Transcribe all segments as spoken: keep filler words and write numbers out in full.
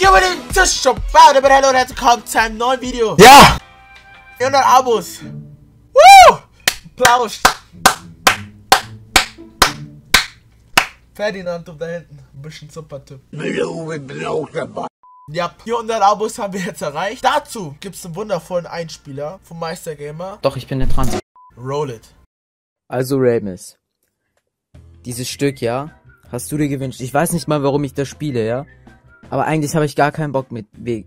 Hier bei den Tischshop. Hallo und herzlich willkommen zu einem neuen Video. Ja! vierhundert Abos. Woo! Applaus. Ferdinand da hinten. Ein bisschen Supertyp. Ja, vierhundert Abos haben wir jetzt erreicht. Dazu gibt es einen wundervollen Einspieler vom Meistergamer. Doch, ich bin nicht dran. Roll it. Also, Ramis. Dieses Stück, ja, hast du dir gewünscht. Ich weiß nicht mal, warum ich das spiele, ja. Aber eigentlich habe ich gar keinen Bock mit Weg.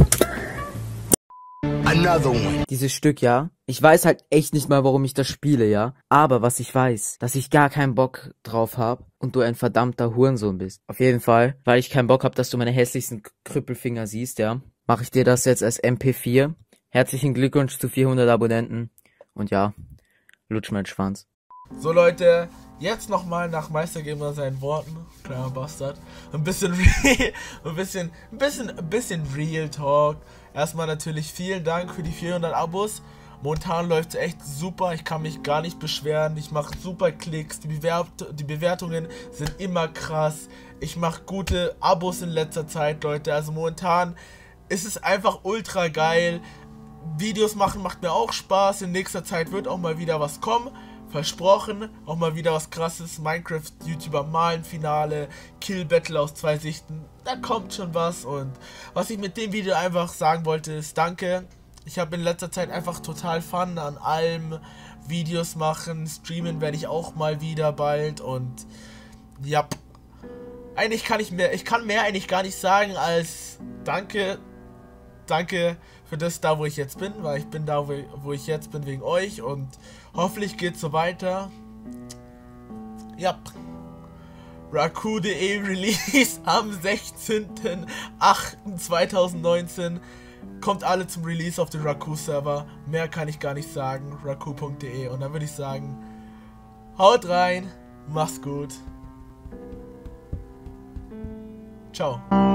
Another one. Dieses Stück, ja. Ich weiß halt echt nicht mal, warum ich das spiele, ja. Aber was ich weiß, dass ich gar keinen Bock drauf habe und du ein verdammter Hurensohn bist. Auf jeden Fall, weil ich keinen Bock habe, dass du meine hässlichsten Krüppelfinger siehst, ja, mache ich dir das jetzt als M P vier. Herzlichen Glückwunsch zu vierhundert Abonnenten. Und ja, lutsch meinen Schwanz. So Leute, jetzt nochmal nach Meistergamer seinen Worten, kleiner Bastard, ein bisschen real, ein bisschen, ein bisschen, ein bisschen Real Talk. Erstmal natürlich vielen Dank für die vierhundert Abos. Momentan läuft es echt super, ich kann mich gar nicht beschweren, ich mache super Klicks, die, Bewert die Bewertungen sind immer krass. Ich mache gute Abos in letzter Zeit, Leute, also momentan ist es einfach ultra geil. Videos machen macht mir auch Spaß, in nächster Zeit wird auch mal wieder was kommen. Versprochen, auch mal wieder was krasses, Minecraft-YouTuber malen Finale, Kill Battle aus zwei Sichten, da kommt schon was. Und was ich mit dem Video einfach sagen wollte ist, danke. Ich habe in letzter Zeit einfach total Fun an allem, Videos machen, streamen werde ich auch mal wieder bald. Und ja, eigentlich kann ich mehr, ich kann mehr eigentlich gar nicht sagen als danke, danke für das da, wo ich jetzt bin, weil ich bin da, wo ich jetzt bin wegen euch und hoffentlich geht's so weiter. Ja. Raku punkt de Release am sechzehnten achten zweitausendneunzehn. Kommt alle zum Release auf den Raku-Server. Mehr kann ich gar nicht sagen. Raku punkt de. Und dann würde ich sagen, haut rein, mach's gut. Ciao.